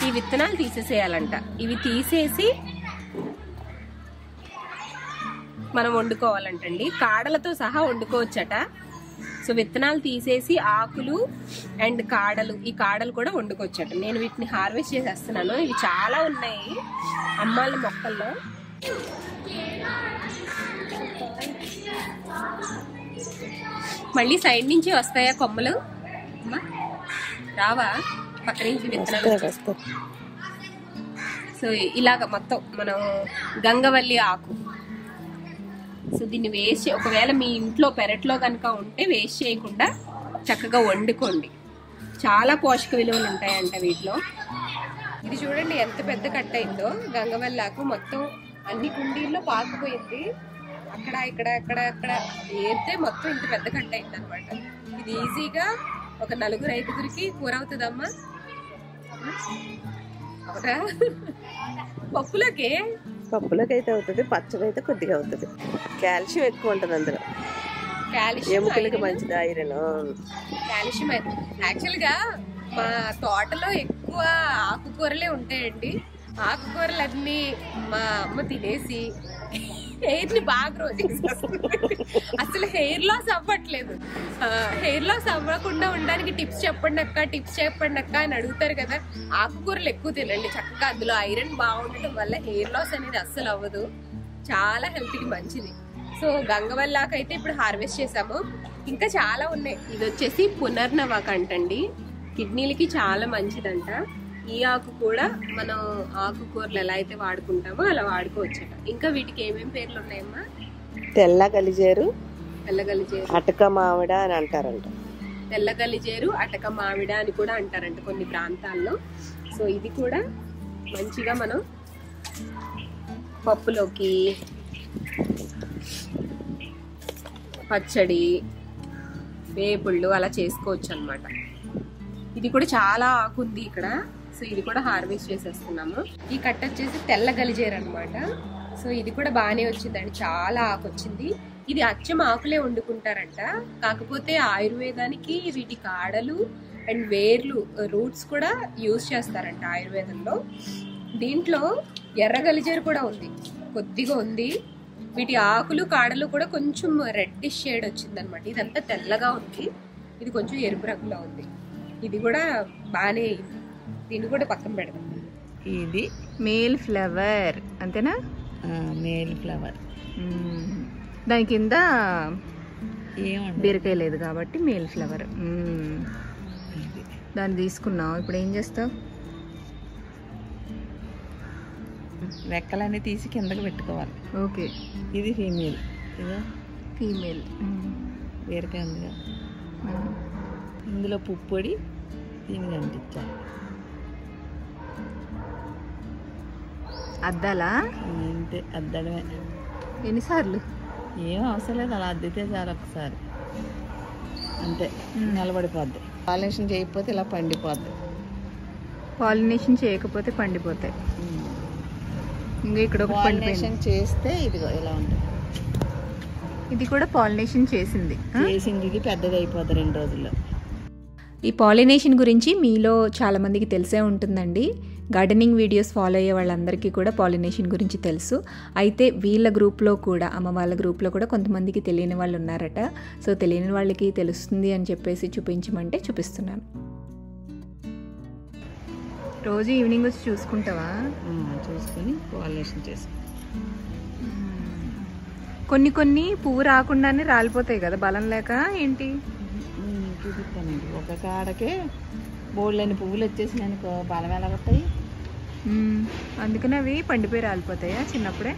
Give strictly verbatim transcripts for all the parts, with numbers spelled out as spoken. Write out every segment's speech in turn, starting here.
ఈ విత్తనాలు తీసేసేయాలంట. ఇవి తీసేసి మనం వండుకోవాలంటండి. కాడలతో సహా వండుకోవచ్చట. సో విత్తనాలు తీసేసి ఆకులు అండ్ కాడలు, ఈ కాడలు కూడా వండుకోవచ్చట. నేను వీటిని హార్వెస్ట్ చేసేస్తున్నాను. ఇవి చాలా ఉన్నాయి అమ్మాళ్ళ మొక్కల్లో. మళ్ళీ సైడ్ నుంచి వస్తాయా కొమ్మలు? రావా? పక్క నుంచి విత్తనాలు. సో ఇలాగ మొత్తం మనం గంగవల్లి ఆకు. సో దీన్ని వేస్ట్, ఒకవేళ మీ ఇంట్లో పెరట్లో కనుక ఉంటే వేస్ట్ చేయకుండా చక్కగా వండుకోండి. చాలా పోషక విలువలు ఉంటాయంట వీటిలో. ఇది చూడండి ఎంత పెద్ద కట్ట అయిందో. గంగవల్లి ఆకు మొత్తం అన్ని కుండీల్లో పాకుపోయింది. అక్కడ ఇక్కడ అక్కడ అక్కడ ఏరితే మొత్తం ఇంత పెద్ద కట్ట అయింది అనమాట. ఇది ఈజీగా ఒక నలుగురు ఐదుగురికి కూర అవుతుందమ్మా. అవునా? పప్పులోకి పప్పులోకి అయితే అవుతుంది, పచ్చడి అయితే కొద్దిగా అవుతుంది. కాల్షియం ఎక్కువ ఉంటుంది అందులో. కాల్షియం ఎముకలకి మంచిది, ఐరన్. కాల్షియం అయితే యాక్చువల్ గా మా తోటలో ఎక్కువ ఆకుకూరలే ఉంటాయండి. ఆకుకూరలన్నీ మా అమ్మ తినేసి హెయిర్ ని బాగా రోజు అసలు హెయిర్ లాస్ అవ్వట్లేదు. హెయిర్ లాస్ అవ్వకుండా ఉండడానికి టిప్స్ చెప్పండి అక్క, టిప్స్ చెప్పండి అక్క అని అడుగుతారు కదా. ఆకుకూరలు ఎక్కువ తినండి చక్కగా. అందులో ఐరన్ బాగుండటం వల్ల హెయిర్ లాస్ అనేది అస్సలు అవ్వదు. చాలా హెల్త్ కి మంచిది. సో గంగవల్లి ఆకు అయితే ఇప్పుడు హార్వెస్ట్ చేసాము. ఇంకా చాలా ఉన్నాయి. ఇది వచ్చేసి పునర్నవాక అంటండి. కిడ్నీలకి చాలా మంచిదంట. ఈ ఆకు కూడా మనం ఆకుకూరలు ఎలా అయితే వాడుకుంటామో అలా వాడుకోవచ్చట. ఇంకా వీటికి ఏమేమి పేర్లు ఉన్నాయమ్మా? తెల్ల గలిజేరు, తెల్ల గలిజేరు, అటక మామిడ అని అంటారంట. తెల్ల గలిజేరు, అటక మామిడ అని కూడా అంటారంట కొన్ని ప్రాంతాల్లో. సో ఇది కూడా మంచిగా మనం పప్పులోకి, పచ్చడి, వేపుళ్ళు అలా చేసుకోవచ్చు అనమాట. ఇది కూడా చాలా ఆకుంది ఇక్కడ. సో ఇది కూడా హార్వెస్ట్ చేసేస్తున్నాము. ఈ కట్ట వచ్చేసి తెల్ల గలిజేరు అనమాట. సో ఇది కూడా బాగానే వచ్చిందండి, చాలా ఆకు వచ్చింది. ఇది అచ్చం ఆకులే వండుకుంటారంట. కాకపోతే ఆయుర్వేదానికి వీటి కాడలు అండ్ వేర్లు, రూట్స్ కూడా యూజ్ చేస్తారంట ఆయుర్వేదంలో. దీంట్లో ఎర్ర గలిజేరు కూడా ఉంది, కొద్దిగా ఉంది. వీటి ఆకులు కాడలు కూడా కొంచెం రెడ్డిష్ షేడ్ వచ్చింది అనమాట. ఇదంతా తెల్లగా ఉంది, ఇది కొంచెం ఎరుపు రంగులో ఉంది. ఇది కూడా బాగానే, దీన్ని కూడా పక్కన పెడదాం. ఇది మేల్ ఫ్లవర్ అంతేనా? Male flower. దాని కింద ఏమండి బీరకాయ లేదు కాబట్టి మేల్ ఫ్లవర్. దాన్ని తీసుకున్నావు. ఇప్పుడు ఏం చేస్తావు? రెక్కలన్నీ తీసి కిందకి పెట్టుకోవాలి. ఓకే. ఇది ఫీమేల్. ఇదో ఫీమేల్. బీరకాయ ఉందిగా, ఇందులో పుప్పొడి దీన్ని అంటించాలి. అద్దాలా? అంతే, అద్దడమే. ఎన్నిసార్లు? ఏం అవసరం లేదు, అలా అద్దితే చాలు ఒకసారి అంతే, నిలబడిపోద్ది. పాలినేషన్ చేయకపోతే ఇలా పండిపోద్ది. పాలినేషన్ చేయకపోతే పండిపోతాయి. ఇంకా ఇక్కడ పాలినేషన్ చేస్తే ఇదిగో ఇలా ఉంటుంది. ఇది కూడా పాలినేషన్ చేసింది చేసింది ఇది పెద్దది అయిపోద్ది రెండు రోజుల్లో. ఈ పాలినేషన్ గురించి మీలో చాలామందికి తెలిసే ఉంటుందండి. గార్డెనింగ్ వీడియోస్ ఫాలో అయ్యే వాళ్ళందరికీ కూడా పాలినేషన్ గురించి తెలుసు. అయితే వీళ్ళ గ్రూప్లో కూడా, అమ్మ వాళ్ళ గ్రూప్లో కూడా కొంతమందికి తెలియని వాళ్ళు ఉన్నారట. సో తెలియని వాళ్ళకి తెలుస్తుంది అని చెప్పేసి చూపించమంటే చూపిస్తున్నాను. రోజు ఈవినింగ్ వచ్చి చూసుకుంటావా? చూసుకొని పాలినేషన్ చేసుకుంటాం. కొన్ని కొన్ని పువ్వు రాకుండానే రాలిపోతాయి కదా, బలం లేక ఏంటి? చూపిస్తానండి. ఒక కాడకే బోళ్ళని పువ్వులు వచ్చేసి అనుకో, బలం ఎలా వస్తాయి? అందుకని అవి పండిపోయి రాలిపోతాయా చిన్నప్పుడే?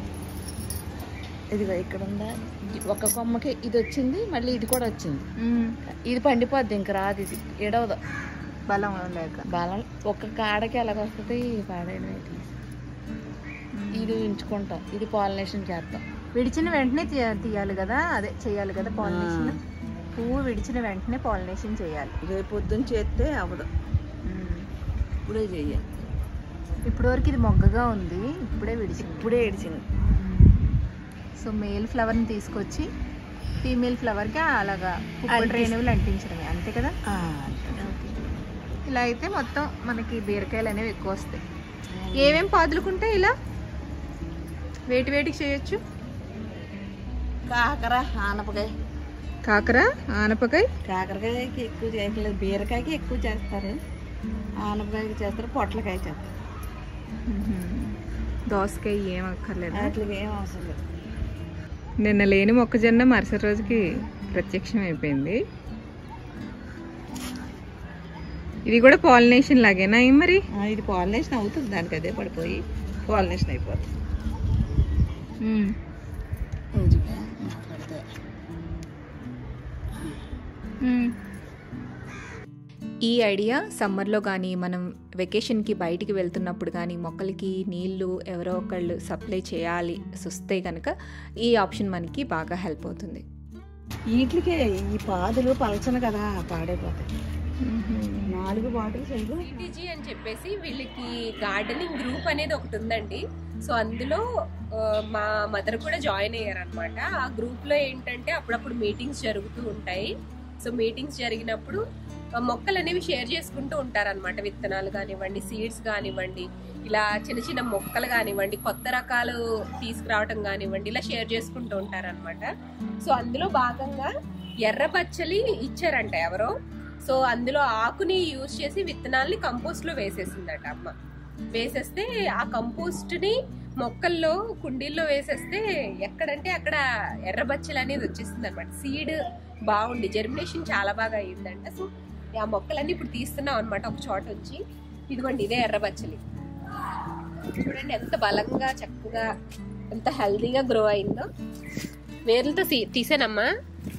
ఇదిగో ఇక్కడ ఉందా, ఒక కొమ్మకి ఇది వచ్చింది, మళ్ళీ ఇది కూడా వచ్చింది. ఇది పండిపోద్ది, ఇంక రాదు, ఇది ఎడవదు బలం లేక. బలం ఒక కాడకి ఎలాగ వస్తుంది, పాడైన ఇది ఉంచుకుంటాం. ఇది పాలినేషన్ చేస్తాం. విడిచిన వెంటనే తీయాలి కదా, అదే చేయాలి కదా పాలినేషన్. పువ్వు విడిచిన వెంటనే పాలినేషన్ చేయాలి. రేపు పొద్దున్న చేస్తే అవ్వదు, ఇప్పుడే చెయ్యాలి. ఇప్పుడు వరకు ఇది మొగ్గగా ఉంది, ఇప్పుడే విడిచింది. ఇప్పుడే విడిచింది. సో మేల్ ఫ్లవర్ని తీసుకొచ్చి ఫీమేల్ ఫ్లవర్కి అలాగా పువ్వుల రేణువులు అంటించడమే, అంతే కదా? ఓకే. ఇలా అయితే మొత్తం మనకి బీరకాయలు అనేవి ఎక్కువ వస్తాయి. ఏమేం పాదులుకుంటే ఇలా వేటి వేటికి చేయొచ్చు? కాకర, ఆనపకాయ. కాకర, ఆనపకాయ. కాకరకాయకి ఎక్కువ చేయట్లేదు, బీరకాయకి ఎక్కువ చేస్తారు, ఆనపకాయకి చేస్తారు, పొట్లకాయ చేస్తారు. దోసకాయ ఏం అక్కర్లేదు, వాటికి ఏం అవసరం లేదు. నిన్న లేని మొక్కజొన్న మరుసటి రోజుకి ప్రత్యక్షం అయిపోయింది. ఇది కూడా పాలినేషన్ లాగేనా మరి? ఇది పాలినేషన్ అవుతుంది, దానికి అదే పడిపోయి పాలినేషన్ అయిపోతుంది. ఈ ఐడియా సమ్మర్లో కానీ మనం వెకేషన్కి బయటికి వెళ్తున్నప్పుడు కానీ మొక్కలకి నీళ్ళు ఎవరో ఒకళ్ళు సప్లై చేయాలి వస్తే కనుక ఈ ఆప్షన్ మనకి బాగా హెల్ప్ అవుతుంది. వీటికే ఈ పాదులు పలచన కదా, పాడైపోతాయి. నాలుగు బాటిల్స్ సిటీజీ అని చెప్పేసి వీళ్ళకి గార్డెనింగ్ గ్రూప్ అనేది ఒకటి ఉందండి. సో అందులో మా మదర్ కూడా జాయిన్ అయ్యారు అనమాట. ఆ గ్రూప్ లో ఏంటంటే అప్పుడప్పుడు మీటింగ్స్ జరుగుతూ ఉంటాయి. సో మీటింగ్స్ జరిగినప్పుడు మొక్కలు అనేవి షేర్ చేసుకుంటూ ఉంటారనమాట. విత్తనాలు కానివ్వండి, సీడ్స్ కానివ్వండి, ఇలా చిన్న చిన్న మొక్కలు కానివ్వండి, కొత్త రకాలు తీసుకురావటం కానివ్వండి, ఇలా షేర్ చేసుకుంటూ ఉంటారనమాట. సో అందులో భాగంగా ఎర్ర బచ్చలి ఇచ్చారంట ఎవరో. సో అందులో ఆకుని యూజ్ చేసి విత్తనాల్ని కంపోస్ట్ లో వేసేసిందట అమ్మ. వేసేస్తే ఆ కంపోస్ట్ ని మొక్కల్లో కుండీల్లో వేసేస్తే ఎక్కడంటే అక్కడ ఎర్ర బచ్చలు అనేది వచ్చేసింది అనమాట. సీడ్ బాగుండి జర్మినేషన్ చాలా బాగా అయ్యిందంట. సో ఆ మొక్కలన్నీ ఇప్పుడు తీస్తున్నాం అనమాట ఒక చోట వచ్చి. ఇదిగోండి ఇదే ఎర్ర బచ్చలి, చూడండి ఎంత బలంగా చక్కగా ఎంత హెల్దీగా గ్రో అయిందో. వేర్లతో తీసానమ్మా,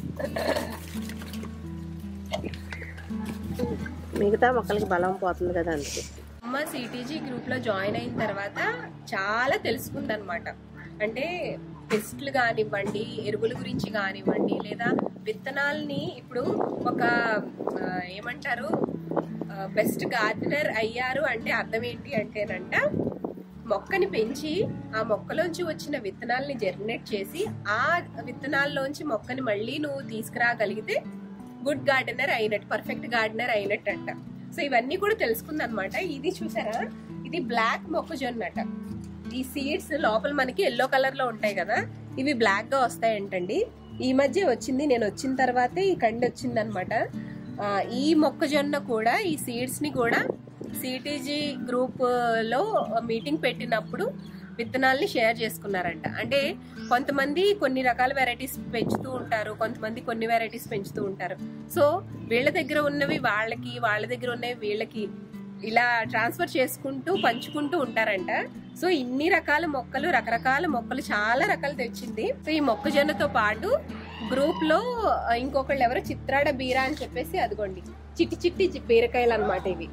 మిగతా మొక్కలకి బలం పోతుంది కదా అందుకే. అమ్మ సిటీజీ గ్రూప్ లో జాయిన్ అయిన తర్వాత చాలా తెలుసుకుంది అనమాట. అంటే పెస్ట్లు కానివ్వండి, ఎరువుల గురించి కానివ్వండి, లేదా విత్తనాలని ఇప్పుడు ఒక ఏమంటారు బెస్ట్ గార్డెనర్ అయ్యారు అంటే అర్థం ఏంటి అంటేనంట, మొక్కని పెంచి ఆ మొక్కలోంచి వచ్చిన విత్తనాలని జర్మినేట్ చేసి ఆ విత్తనాల్లోంచి మొక్కని మళ్ళీ నువ్వు తీసుకురాగలిగితే గుడ్ గార్డెనర్ అయినట్టు, పర్ఫెక్ట్ గార్డెనర్ అయినట్టు అంట. సో ఇవన్నీ కూడా తెలుసుకుందనమాట. ఇది చూసారా, ఇది బ్లాక్ మొక్కజొన్నట. ఈ సీడ్స్ లోపల మనకి ఎల్లో కలర్ లో ఉంటాయి కదా, ఇవి బ్లాక్ గా వస్తాయంటండి. ఈ మధ్య వచ్చింది, నేను వచ్చిన తర్వాతే ఈ కండి వచ్చింది అనమాట. ఈ మొక్కజొన్న కూడా ఈ సీడ్స్ ని కూడా సిటీజీ గ్రూప్ లో మీటింగ్ పెట్టినప్పుడు విత్తనాల్ని షేర్ చేసుకున్నారంట. అంటే కొంతమంది కొన్ని రకాల వెరైటీస్ పెంచుతూ ఉంటారు, కొంతమంది కొన్ని వెరైటీస్ పెంచుతూ ఉంటారు. సో వీళ్ళ దగ్గర ఉన్నవి వాళ్ళకి, వాళ్ళ దగ్గర ఉన్నవి వీళ్ళకి ఇలా ట్రాన్స్ఫర్ చేసుకుంటూ పంచుకుంటూ ఉంటారంట. సో ఇన్ని రకాల మొక్కలు, రకరకాల మొక్కలు చాలా రకాలు తెచ్చింది. సో ఈ మొక్కజొన్నతో పాటు గ్రూప్ లో ఇంకొకళ్ళు ఎవరో చిత్రాడ బీరా అని చెప్పేసి, అదిగోండి చిట్టి చిట్టి బీరకాయలు అనమాట ఇవి.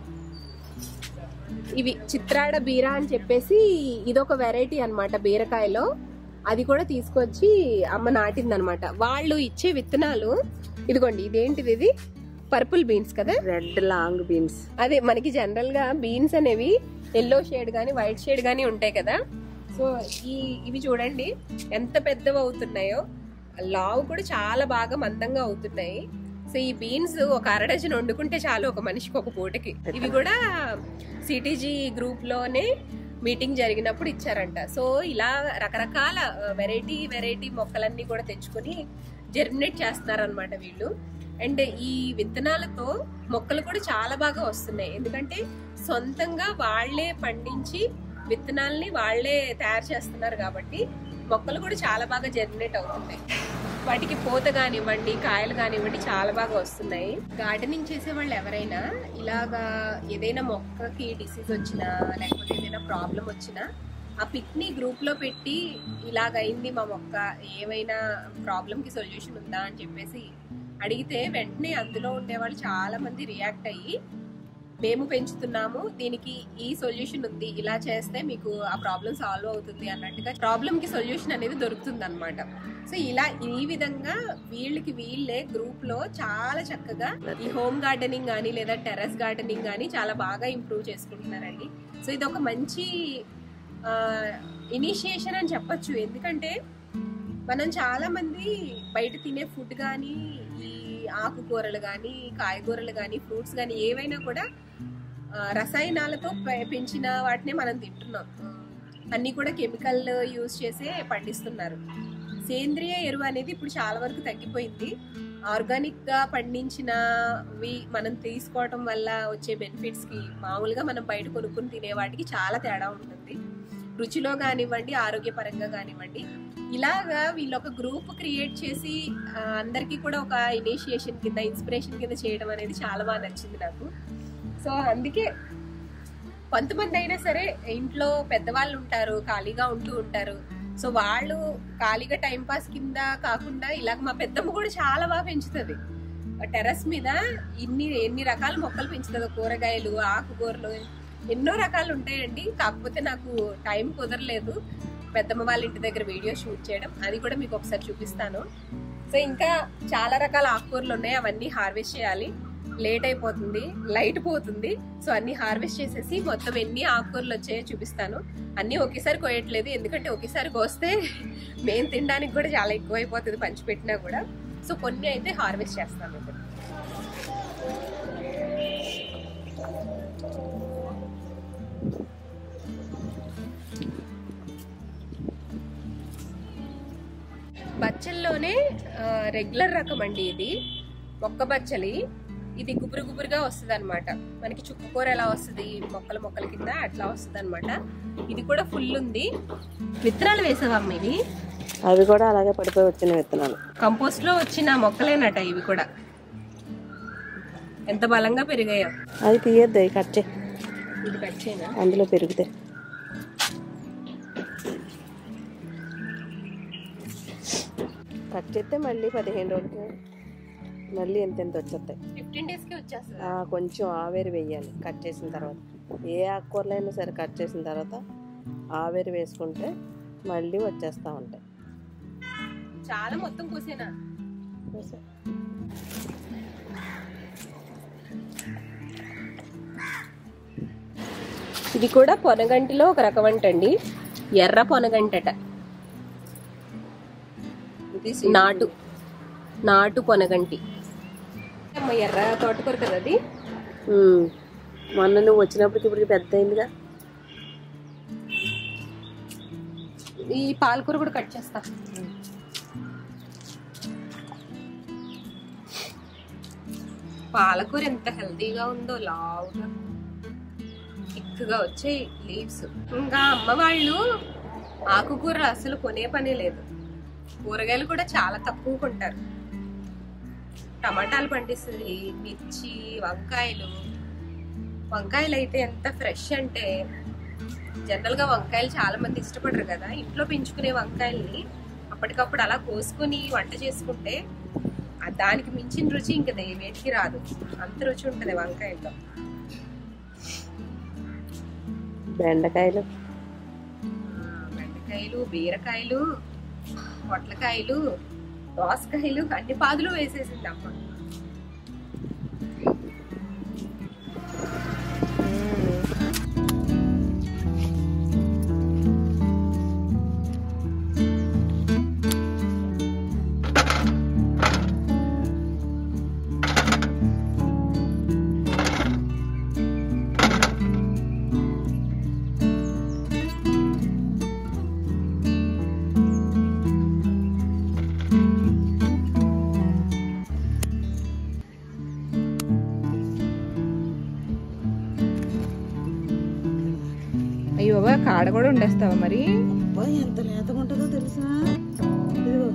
ఇవి చిత్రాడ బీరా అని చెప్పేసి ఇదొక వెరైటీ అనమాట బీరకాయలో. అది కూడా తీసుకొచ్చి అమ్మ నాటింది అనమాట. వాళ్ళు ఇచ్చే విత్తనాలు ఇదిగోండి, ఇదేంటిది, ఇది పర్పుల్ బీన్స్ కదా, రెడ్ లాంగ్ బీన్స్. అదే మనకి జనరల్ గా బీన్స్ అనేవి ఎల్లో షేడ్ గానీ వైట్ షేడ్ గానీ ఉంటాయి కదా. సో ఈ ఇవి చూడండి ఎంత పెద్దవి అవుతున్నాయో, లావు కూడా చాలా బాగా మందంగా అవుతున్నాయి. సో ఈ బీన్స్ ఒక అర డజన్ వండుకుంటే చాలు ఒక మనిషికి ఒక పూటకి. ఇవి కూడా సిటీజీ గ్రూప్ లోనే మీటింగ్ జరిగినప్పుడు ఇచ్చారంట. సో ఇలా రకరకాల వెరైటీ వెరైటీ మొక్కలన్నీ కూడా తెచ్చుకొని జర్మినేట్ చేస్తున్నారనమాట వీళ్ళు. అండ్ ఈ విత్తనాలతో మొక్కలు కూడా చాలా బాగా వస్తున్నాయి, ఎందుకంటే సొంతంగా వాళ్లే పండించి విత్తనాల్ని వాళ్లే తయారు చేస్తున్నారు కాబట్టి మొక్కలు కూడా చాలా బాగా జర్మినేట్ అవుతున్నాయి. వాటికి పూత కానివ్వండి, కాయలు కానివ్వండి చాలా బాగా వస్తున్నాయి. గార్డెనింగ్ చేసే వాళ్ళు ఎవరైనా ఇలాగా ఏదైనా మొక్కకి డిసీజ్ వచ్చినా లేకపోతే ఏదైనా ప్రాబ్లం వచ్చినా ఆ పిక్ని గ్రూప్ లో పెట్టి ఇలాగైంది మా మొక్క, ఏమైనా ప్రాబ్లం కి సొల్యూషన్ ఉందా అని చెప్పేసి అడిగితే వెంటనే అందులో ఉండేవాళ్ళు చాలా మంది రియాక్ట్ అయ్యి మేము పెంచుతున్నాము, దీనికి ఈ సొల్యూషన్ ఉంది, ఇలా చేస్తే మీకు ఆ ప్రాబ్లం సాల్వ్ అవుతుంది అన్నట్టుగా ప్రాబ్లం కి సొల్యూషన్ అనేది దొరుకుతుంది అనమాట. సో ఇలా ఈ విధంగా వీళ్ళకి వీళ్ళే గ్రూప్ లో చాలా చక్కగా ఈ హోమ్ గార్డెనింగ్ కానీ లేదా టెర్రస్ గార్డెనింగ్ కానీ చాలా బాగా ఇంప్రూవ్ చేసుకుంటున్నారండి. సో ఇది ఒక మంచి ఇనిషియేషన్ అని చెప్పొచ్చు. ఎందుకంటే మనం చాలా మంది బయట తినే ఫుడ్ కానీ, ఈ ఆకుకూరలు కానీ, కాయగూరలు కానీ, ఫ్రూట్స్ కానీ ఏవైనా కూడా రసాయనాలతో పెంచిన వాటినే మనం తింటున్నాం. అన్నీ కూడా కెమికల్ యూజ్ చేసే పండిస్తున్నారు. సేంద్రియ ఎరువు అనేది ఇప్పుడు చాలా వరకు తగ్గిపోయింది. ఆర్గానిక్గా పండించినవి మనం తీసుకోవటం వల్ల వచ్చే బెనిఫిట్స్కి మామూలుగా మనం బయట కొనుక్కుని తినే వాటికి చాలా తేడా ఉంటుంది. రుచిలో కానివ్వండి, ఆరోగ్యపరంగా కానివ్వండి. ఇలాగా వీళ్ళు ఒక గ్రూప్ క్రియేట్ చేసి అందరికీ కూడా ఒక ఇనిషియేషన్ కింద, ఇన్స్పిరేషన్ కింద చేయడం అనేది చాలా బాగా నచ్చింది నాకు. సో అందుకే కొంతమంది అయినా సరే ఇంట్లో పెద్దవాళ్ళు ఉంటారు, ఖాళీగా ఉంటూ ఉంటారు. సో వాళ్ళు ఖాళీగా టైంపాస్ కింద కాకుండా ఇలాగ మా పెద్దమ్మ కూడా చాలా బాగా పెంచుతుంది. టెర్రస్ మీద ఇన్ని ఎన్ని రకాల మొక్కలు పెంచుతుంది. కూరగాయలు, ఆకుకూరలు ఎన్నో రకాలు ఉంటాయండి. కాకపోతే నాకు టైం కుదరలేదు పెద్దమ్మ వాళ్ళ ఇంటి దగ్గర వీడియో షూట్ చేయడం. అది కూడా మీకు ఒకసారి చూపిస్తాను. సో ఇంకా చాలా రకాల ఆకుకూరలు ఉన్నాయి, అవన్నీ హార్వెస్ట్ చేయాలి. లేట్ అయిపోతుంది, లైట్ పోతుంది. సో అన్ని హార్వెస్ట్ చేసేసి మొత్తం ఎన్ని ఆకుకూరలు వచ్చాయో చూపిస్తాను. అన్నీ ఒకేసారి కోయట్లేదు, ఎందుకంటే ఒకేసారి కోస్తే మేము తినడానికి కూడా చాలా ఎక్కువ అయిపోతుంది పంచిపెట్టినా కూడా. సో కొన్ని అయితే హార్వెస్ట్ చేస్తాను ఇప్పుడు. బచ్చల్లోనే రెగ్యులర్ రకం అండి ఇది, మొక్క బచ్చలి. ఇది గుబురు గుబురుగా వస్తుంది అనమాట. మనకి చుక్కకూర ఎలా వస్తుంది మొక్కల మొక్కల కింద, అట్లా వస్తుంది అనమాట. ఇది కూడా ఫుల్ ఉంది. విత్తనాలు వేసావమ్మ ఇవి? అవి కూడా అలాగే పడిపోయి వచ్చిన విత్తనాలు, కంపోస్ట్ లో వచ్చిన మొక్కలేనట ఇవి కూడా. ఎంత బలంగా పెరిగాయో. అది తీయద్దు, కట్ చే. ఇది కట్ చేయనా? అందులో పెరుగుతాయి. కట్ చేస్తే మళ్ళీ పదిహేను రోజులకి మళ్ళీ ఎంత ఎంత వచ్చేస్తాయి. ఫిఫ్టీన్ డేస్ కి వచ్చేస్తుంది. కొంచెం ఆవేరు వేయాలి కట్ చేసిన తర్వాత. ఏ ఆకుకూరలైనా సరే కట్ చేసిన తర్వాత ఆవేరు వేసుకుంటే మళ్ళీ వచ్చేస్తూ ఉంటాయి. చాలా మొత్తం కోసేనా? ఇది కూడా పొనగంటిలో ఒక రకం అంటండి, ఎర్ర పొనగంటట. నాటు నాటు పొనగంటి. ఎర్ర తోటకూర కదా అది. మొన్న నువ్వు వచ్చినప్పటికి ఇప్పుడు పెద్ద అయిందిగా. ఈ పాలకూర కూడా కట్ చేస్తా. పాలకూర ఎంత హెల్తీగా ఉందో, లావుగా థిక్గా వచ్చే లీవ్స్. ఇంకా అమ్మ వాళ్ళు ఆకుకూరలు అసలు కొనే పనే లేదు. కూరగాయలు కూడా చాలా తక్కువ కొంటారు. టమాటాలు పండిస్తుంది, మిర్చి, వంకాయలు. వంకాయలు అయితే ఎంత ఫ్రెష్ అంటే, జనరల్గా వంకాయలు చాలా మంది ఇష్టపడరు కదా. ఇంట్లో పెంచుకునే వంకాయల్ని అప్పటికప్పుడు అలా కోసుకొని వంట చేసుకుంటే దానికి మించిన రుచి ఇంకా వేటికి రాదు. అంత రుచి ఉంటుంది వంకాయల్లో. బెండకాయలు బెండకాయలు బీరకాయలు, పొట్లకాయలు, దోసకాయలు అన్ని పాదులు వేసేసింది అమ్మ. అయ్యో బాబా, కాడ కూడా ఉండేస్తావా మరి? ఎంత లేతగా ఉంటుందో తెలుసా. ఇదిగో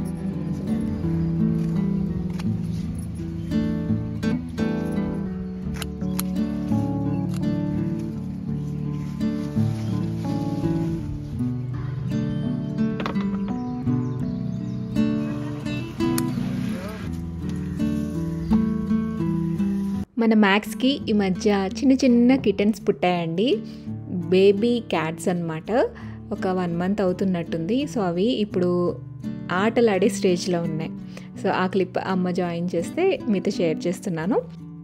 మన మ్యాక్స్కి ఈ మధ్య చిన్న చిన్న కిటన్స్ పుట్టాయండి, బేబీ క్యాట్స్ అన్నమాట. ఒక వన్ మంత్ అవుతున్నట్టుంది. సో అవి ఇప్పుడు ఆటలాడే స్టేజ్లో ఉన్నాయి. సో ఆ క్లిప్ అమ్మ జాయిన్ చేస్తే మీతో షేర్ చేస్తున్నాను.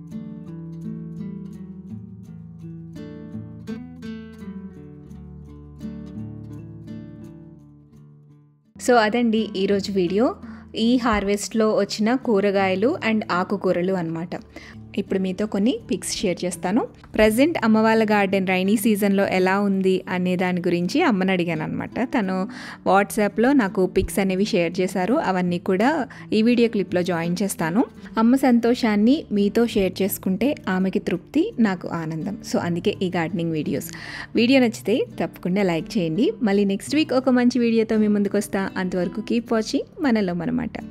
సో అదండి ఈరోజు వీడియో. ఈ హార్వెస్ట్లో వచ్చిన కూరగాయలు అండ్ ఆకుకూరలు అన్నమాట. ఇప్పుడు మీతో కొన్ని పిక్స్ షేర్ చేస్తాను. ప్రజెంట్ అమ్మ వాళ్ళ గార్డెన్ రైనీ సీజన్లో ఎలా ఉంది అనే దాని గురించి అమ్మని అడిగాను అనమాట. తను వాట్సాప్లో నాకు పిక్స్ అనేవి షేర్ చేశారు. అవన్నీ కూడా ఈ వీడియో క్లిప్లో జాయిన్ చేస్తాను. అమ్మ సంతోషాన్ని మీతో షేర్ చేసుకుంటే ఆమెకి తృప్తి, నాకు ఆనందం. సో అందుకే ఈ గార్డెనింగ్ వీడియోస్. వీడియో నచ్చితే తప్పకుండా లైక్ చేయండి. మళ్ళీ నెక్స్ట్ వీక్ ఒక మంచి వీడియోతో మీ ముందుకు వస్తా. అంతవరకు కీప్ వాచింగ్ మనలో మనమాట.